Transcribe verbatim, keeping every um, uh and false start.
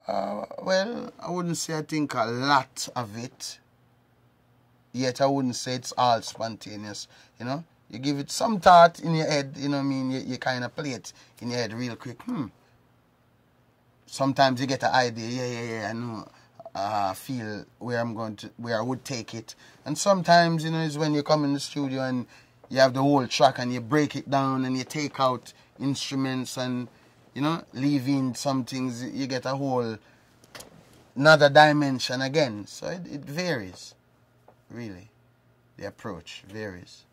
Uh, well, I wouldn't say I think a lot of it. Yet I wouldn't say it's all spontaneous, you know. You give it some thought in your head, you know what I mean? You, you kind of play it in your head real quick. Hmm. Sometimes you get an idea, yeah, yeah, yeah, I know. Uh, feel where I'm going to, where I would take it. And sometimes, you know, is when you come in the studio and you have the whole track and you break it down and you take out instruments and, you know, leave in some things, you get a whole another dimension again. So it, it varies, really. The approach varies.